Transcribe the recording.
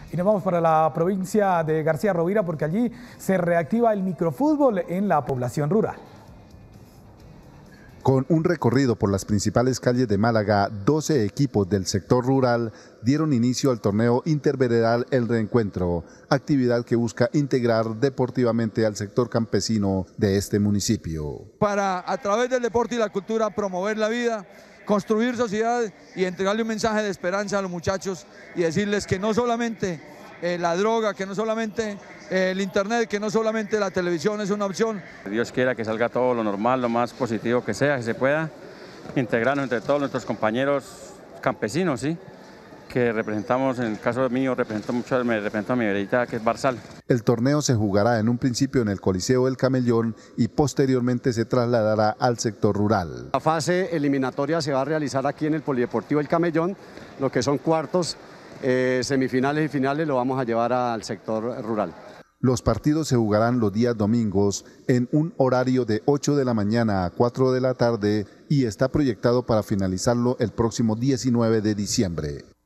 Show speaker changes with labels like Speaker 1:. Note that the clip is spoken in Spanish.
Speaker 1: Y nos vamos para la provincia de García Rovira porque allí se reactiva el microfútbol en la población rural.
Speaker 2: Con un recorrido por las principales calles de Málaga, 12 equipos del sector rural dieron inicio al torneo interveredal El Reencuentro, actividad que busca integrar deportivamente al sector campesino de este municipio.
Speaker 3: Para, a través del deporte y la cultura, promover la vida, construir sociedad y entregarle un mensaje de esperanza a los muchachos y decirles que no solamente la droga, que no solamente el internet, que no solamente la televisión es una opción.
Speaker 4: Dios quiera que salga todo lo normal, lo más positivo que sea, que se pueda integrarnos entre todos nuestros compañeros campesinos, ¿sí? Que representamos, en el caso mío, me represento a mi veredita, que es Barzal.
Speaker 2: El torneo se jugará en un principio en el Coliseo del Camellón y posteriormente se trasladará al sector rural.
Speaker 5: La fase eliminatoria se va a realizar aquí en el Polideportivo El Camellón, lo que son cuartos, semifinales y finales lo vamos a llevar al sector rural.
Speaker 2: Los partidos se jugarán los días domingos en un horario de 8 de la mañana a 4 de la tarde y está proyectado para finalizarlo el próximo 19 de diciembre.